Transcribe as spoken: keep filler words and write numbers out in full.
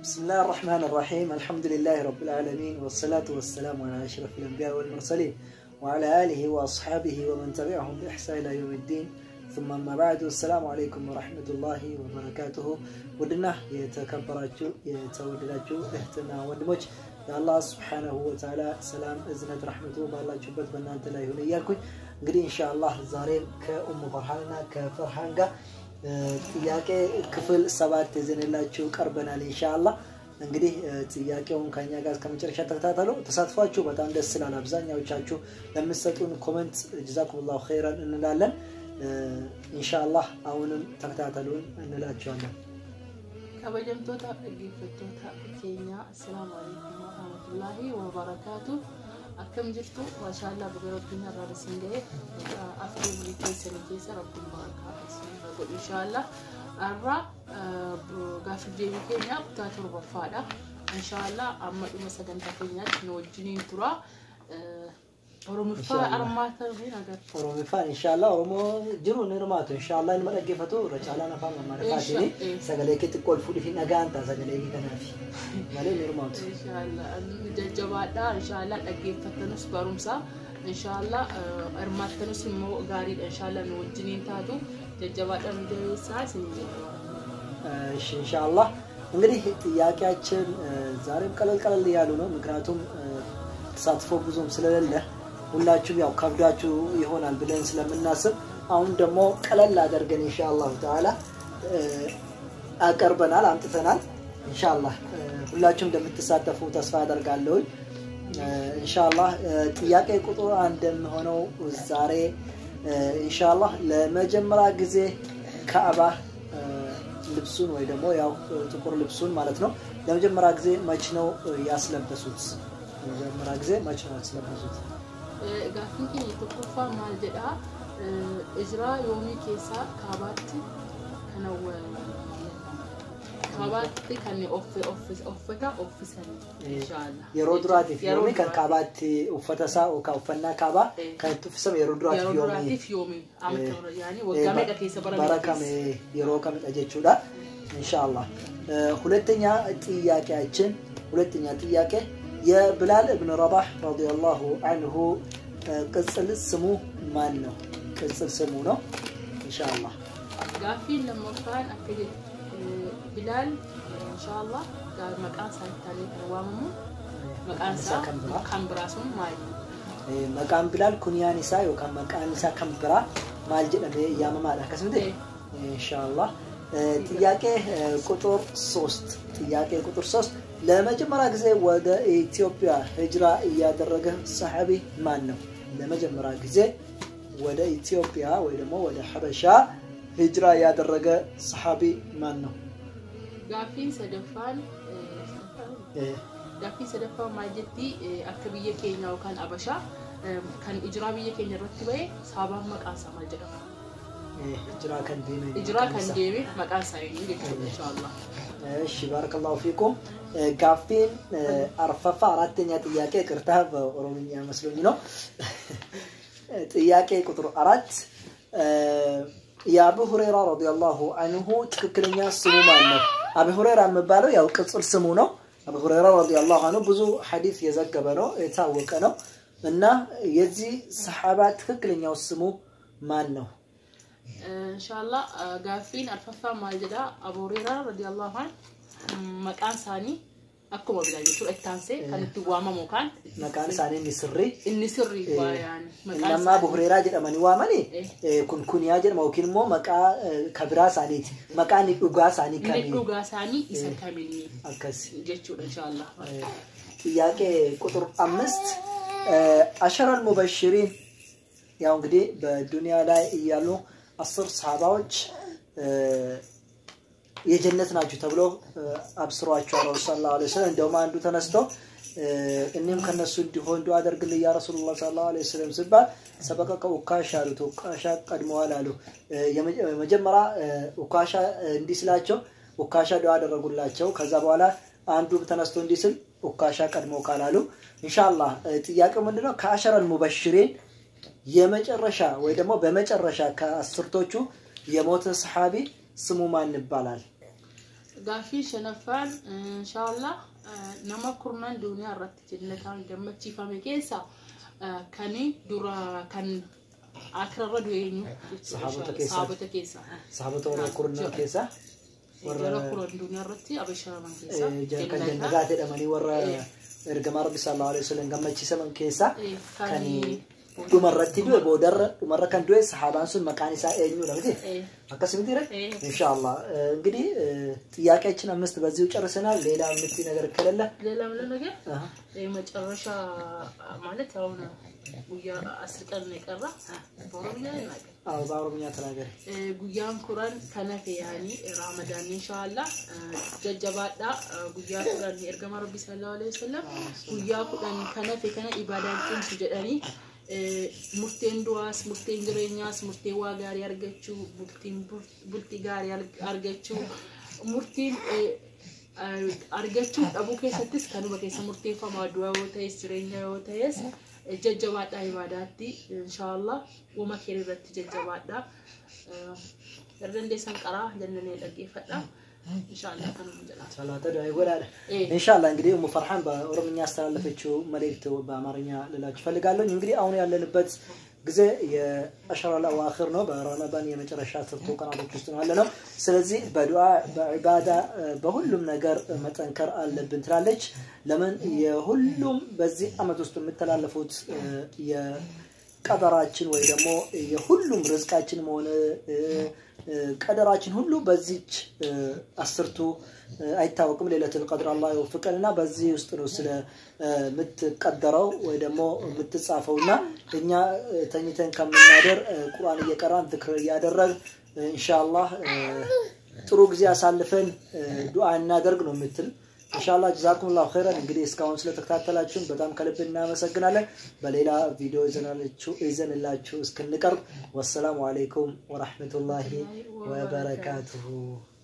بسم الله الرحمن الرحيم الحمد لله رب العالمين والصلاة والسلام على أشرف الأنبياء والمرسلين وعلى آله وأصحابه ومن تبعهم بإحسان إلى يوم الدين ثم ما بعد السلام عليكم ورحمة الله وبركاته ودنا يتكبراتو يتودداتو احتنا ودموج يا الله سبحانه وتعالى سلام إذنة رحمته بالله جبت بنات لا يهون إياكم قري إن شاء الله زارين كأم فرحانة كفرحانة ጥያቄ ክፍል ሰባት ዘንላችሁ ቀርበናል ኢንሻአላህ እንግዲህ ጥያቄውን ከኛ ጋር ከመጨረሻ ተከታተሉ ተሳትፏችሁ በጣም ደስ ይላል አብዛኛዎቻችሁ ለምትሰጡን ኮሜንት ጀዛኩሙላሁ ኸይራን እንላለን ኢንሻአላህ አሁንም ተከታተሉን እንላችኋለን ከበጀምቶታ እግፈቶታ ኬኛ ሰላም አለይኩም ወራህመቱላሂ ወበረካቱ አከም ጅርቱ ማሻአላህ በረብና ራስንገ አፍሪ ቢከሰን ጀሰ ረብን ባረካ إن شاء الله الرا قافل جيبي كينيا بتاتر بفادا إن شاء الله أما إما سجن تفينيا نوجنين ترى ورمفا أرمات هنا قال ورمفا إن شاء الله ورمو جرو نرمات إن شاء الله إن مرة جفتو رجالنا فاهم ما رفاتني سجلك تقول فودي في نجانتا سجلك كنافي مالي نرمات إن شاء الله الجواد إن شاء الله أجيب فتنس برمسا إن شاء الله أرمات تنس مو قاري إن شاء الله نوجنين تادو جواد أمجد ساعة እሺ ኢንሻአላህ እንግዲህ ጥያቄያችን ዛሬም ቀለል ቀለል ያሉ ነው ምክንያቱም ተሳትፎ ብዙም ስለሌለ ሁላችሁም ያው ከብዳችሁ ይሆናል ብለን ስለምናስብ አሁን ደግሞ ቀለል አድርገን ኢንሻአላህ ተዓላ አቀርበናል አምጥተናል ኢንሻአላህ ሁላችሁም እንደምትሳተፉ ተስፋ አደርጋለሁ ኢንሻአላህ ጥያቄ ቁጥር አንድ ሆነው ዛሬ ኢንሻአላህ ለመጀመሪያ ጊዜ ካዕባ ልብሱን ወይ ደግሞ ያው ጥቁር ልብሱን ማለት ነው ለመጀመሪያ ጊዜ መች ነው ያስለበሱት ለመጀመሪያ ጊዜ መች ነው ያስለበሱት ጋፊንኪ ተቆፋ ማልደዳ እዝራ ዮሚ ኬሳ ካባት ከነው ካባት ከነ ኦፍ ኦፍ ኦፍታ ኦፊሰን ኢንሻአላህ የሮድራት ፊዮሚ ከካባት ኡፈተሳ ወካውፈና ካባ ከትፍሰም የሮድራት ፊዮሚ የሮድራት ፊዮሚ አመት ያኒ ወጋመ ደከሰ በረካም የሮካም ጠጀቹዳ ኢንሻአላህ ሁለተኛ ጥያቄያችን ሁለተኛ ጥያቄ የብላል ኢብኑ ረባህ ረዲየላሁ ዐንሁ ቅጽል ስሙ ማን ነው ቅጽል ስሙ ነው ኢንሻአላህ ጋፊን ለሞፋን አከየ بلال إن شاء الله قال مكان سانتاني كروامو مكان سا كامبرا سون ماي مكان بلال كنياني سا وكان مكان سا كامبرا مال جدة يا ماما لا كسمته إن شاء الله ጥያቄ ቁጥር ሶስት ጥያቄ ቁጥር ሶስት ለመጀመሪያ ጊዜ ወደ ኢትዮጵያ ሂጅራ ያደረገ ሰሃቢ ማን ነው ለመጀመሪያ ጊዜ ወደ ኢትዮጵያ ወይ ደግሞ ወደ ሐበሻ ሂጅራ ያደረገ ሰሃቢ ማን ነው ጋፊን ሰደፋን ጋፊን ሰደፋን ማጀቲ አከብየ ኬኛው ካን አበሻ ካን ኢጅራብየ ኬኛ ረትበይ ሳባ መቃሳ ማጀዳ ኢጅራ ካን ዲሜ ኢጅራ ካን ዲሜ መቃሳ ይንገ ኢንሻአላህ እሺ ባረከላሁ ፊኩም ጋፊን አርፈፋ አራተኛ ጥያቄ ቅርታ በኦሮምኛ መስሎኝ ነው ጥያቄ ቁጥር አራት يا أبو هريرة رضي الله عنه تكلمنا سمومنا أبو هريرة مبالو يا وقصر سمونه أبو هريرة رضي الله عنه بزو حديث يزكبنه يتاوكنه إنه يجي صحابات تكلمنا السمو مانه إن شاء الله قافين الففا مالجدا أبو هريرة رضي الله عنه مكان ثاني أكو مبلغ شو التانسي كانت توامه مكان مكان ثاني نسري النسري يعني مكان لما أبو هريرة جد أماني وامني كن كنيا جد موكين مو مكان كبرى ثاني مكان يوغا ثاني كامل يوغا ثاني إسا كاملني أكس جتشو إن شاء الله ياك كتر أمست أشهر المبشرين يوم قدي بالدنيا لا يالو أصر صحابوج የጀነት ናችሁ ተብሎ አብስሯቸው ረሱል ሰለላሁ ዐለይሂ ወሰለም እንደውም አንዱ ተነስቶ እኔም ከነሱ እንዲሆን ዱአ አድርግልኝ ያ ረሱላህ ሰለላሁ ዐለይሂ ወሰለም ሲባል ሰበቀቀ ኡካሻ አሉት ኡካሻ ቀድመዋል አሉ የመጀመሪያ ኡካሻ እንዲስላቸው ኡካሻ ዱአ አደረጉላቸው ከዛ በኋላ አንዱ ተነስቶ እንዲስል ኡካሻ ቀድመው ካላሉ ኢንሻአላህ ጥያቄው ምንድነው ከአሸረል ሙበሽሪን የመጨረሻ ወይ ደግሞ በመጨረሻ ከአስርቶቹ የሞተ ሰሃቢ ስሙ ማን ይባላል غافي شنفان ان شاء الله نما كرنا الدنيا رت جنتان جمتي فمي كيسا كاني دورا كان اكرر دوينو صحابته كيسا صحابته كيسا صحابته كرنا كيسا ورا كرنا الدنيا رت ابشر من كيسا كان جنات دمني ورا ارجما ربي صلى الله عليه وسلم جمتي سمن كيسا كاني dumarratti du'e boodarra dumarra kan du'e sahaabaan sun maqaan isaa eenyu lamti akkasumatti dire inshallah እንግዲህ ጥያቄያችን አምስት በዚሁ ጨርሰናል ሌላ ምት ነገር ከሌለ ሌላ ምን ነገር የመጨረሻ ማለት አሁን ጉያ አስር ቀን ነው የቀራ በኦሮምኛ ነገር አዎ በኦሮምኛ ተናገር ጉያን ኩራን ከነፈ ያኒ ረመዳን ኢንሻአላህ ጀጀባዳ ጉያ ኩራን ኤርገማ ረቢ ሰለላሁ ዐለይሂ ወሰለም ጉያ ኩራን ከነፈ ከነ ኢባዳን ሲጀዳኒ murteen du'aas murteen jireenyaas murtee waa gaarii argachuu murtiin bultii gaarii argachuu murtiin argachuu dhabuu keessattis kanuma keessa murteeffamaa du'a yoo ta'es jireenya yoo ta'es jajjabaadhaa ibaadaatti inshallah wama keenya irratti jajjabaadhaa erdandeesan qaraa jannanee dhaggeeffadhaa inshallah kanuma jala salaata du'a ይጎዳል inshallah እንግዲህ ኡሙ ፈርሃን በኦሮምኛ አስተላለፈችው መልእክት በአማርኛ ልላችሁ ፈልጋለሁ እንግዲህ አሁን ያለንበት ጊዜ የአሽራ ለአዋኺር ነው በረመዳን የመጨረሻ አስርቱ ቀናቶች ውስጥ ነው ያለነው ስለዚህ በዱዓ በዒባዳ በሁሉም ነገር መጠንከር አለብን ትላለች ለምን የሁሉም በዚህ አመት ውስጥ የምትተላለፉት የቀደራችን ወይ ደግሞ የሁሉም ርዝቃችን ሆነ ቀደራችን ሁሉ በዚች አስርቱ አይታወቅም ለይለቱል ቀድር አላህ ይወፍቀንና በዚህ ውስጥ ነው ስለ ምትቀደረው ወይ ደግሞ ምትጻፈውና እኛ ተኝተን ከመናደር ቁርአን እየቀራን ዝክር ያደረግ ኢንሻአላህ ጥሩ ጊዜ አሳልፈን ዱዓ እናደርግ ነው ምትል ኢንሻአላህ ጀዛኩሙላሁ ኸይራን እንግዲህ እስካሁን ስለተከታተላችሁን በጣም ከልብ እናመሰግናለን በሌላ ቪዲዮ ይዘናላችሁ ይዘንላችሁ እስከንቀርብ ወሰላሙ አለይኩም ወራህመቱላሂ ወበረካቱሁ